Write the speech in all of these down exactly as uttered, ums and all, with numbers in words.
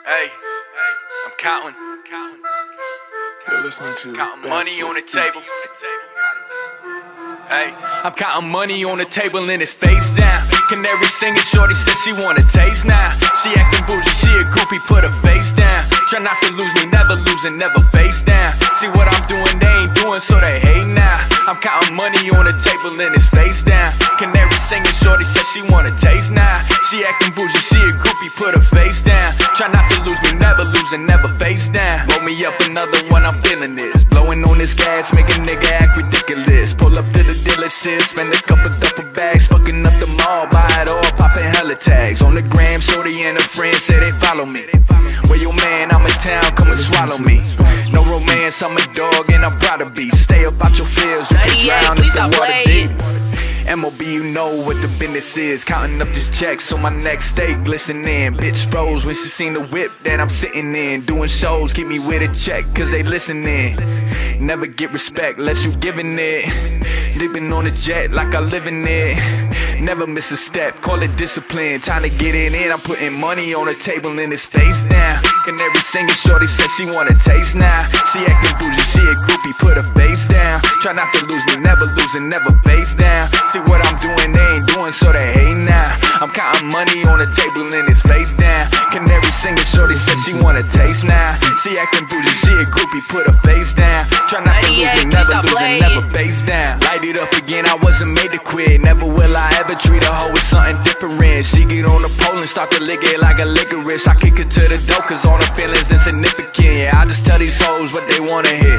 Hey, I'm counting. You're listening to Counting money on the table. Hey, I'm counting money on the table and it's face down. Canary singing, shorty said she wanna taste now. She acting bougie, she a groupie, put her face down. Try not to lose me, never losing, never face down. See what I'm doing, they ain't doing, so they hate now. I'm counting money on the table and it's face down. Canary singing, shorty said she wanna taste now. She acting bougie, she a groupie, put her face down. Try not to lose me, never losing, never face down. Roll me up another one, I'm feeling this. Blowing on this gas, make a nigga act ridiculous. Pull up to the dealership, spend a couple duffel bags, fucking up the mall, buy it all, popping hella tags. On the gram, shorty and her friends say they follow me. Where your man, I'm in town, come and swallow me. No romance, I'm a dog and I'm proud to be. Stay up out your fields, you can drown if the water deep. M O B, you know what the business is. Counting up this check so my neck stay glistening. Bitch froze when she seen the whip that I'm sitting in. Doing shows, keep me with a check cause they listening. Never get respect unless you giving it. Sleeping on a jet like I live in it. Never miss a step, call it discipline. Time to get it in, I'm putting money on the table and it's face down. Canary singing, shorty said she wanna taste now. She acting bougie, she a groupie, put her face down. Try not to lose me, never losing, never face down. See what I'm doing, they ain't doing, so they hate now. I'm counting money on the table and it's face down. Canary singing, shorty said she wanna taste now. She acting bougie, she a groupie, put her face down. Try not to lose me, never losing, never face down. Light it up again, I wasn't made to quit. Never will I ever treat a hoe with something different. She get on the pole and start to lick it like a licorice. I kick it to the door cause all the feelings insignificant. Yeah, I just tell these hoes what they wanna hear.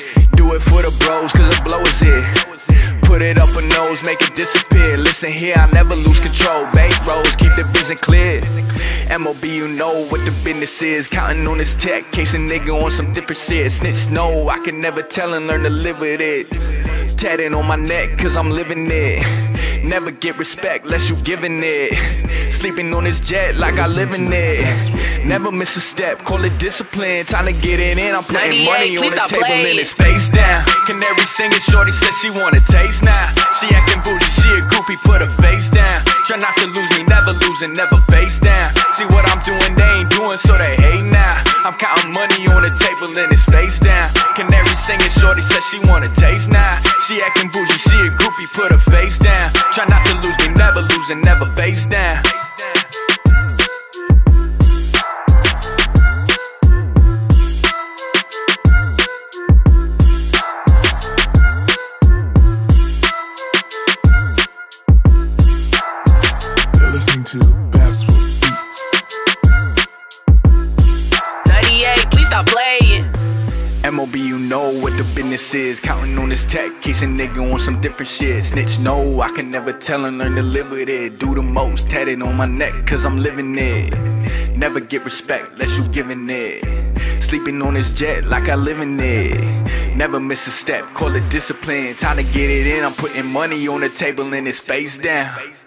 Do it for the bros cause the blow is here. Put it up a nose, make it disappear. Listen here, I never lose control. Bank rolls, keep the vision clear. M O B, you know what the business is. Counting on this tech, case a nigga on some different shit. Snitch, no, I can never tell and learn to live with it. It's tatted on my neck, cause I'm living it. Never get respect unless you giving it. Sleeping on this jet like I live in it. Never miss a step, call it discipline. Time to get it in, I'm putting money on the table and it's face down. Canary singing, shorty said she wanna taste now. She acting bougie, she a groupie, put her face down. Try not to lose me, never losing, never face down. See what I'm doing, they ain't doing, so they hate now. I'm counting money on the table and it's face down. Canary singing, shorty said she wanna taste now. She acting bougie, she a groupie, put her face down. Try not to lose me, never losing, never face down. Listening to Basswood Beats. ninety-eight, please stop playing. M O B, you know what the business is. Counting on this tech, case a nigga on some different shit. Snitch, no, I can never tell and learn to live with it. Do the most, tatted on my neck, cause I'm living it. Never get respect unless you giving it. Sleeping on this jet like I live in it. Never miss a step, call it discipline. Time to get it in, I'm putting money on the table and it's face down.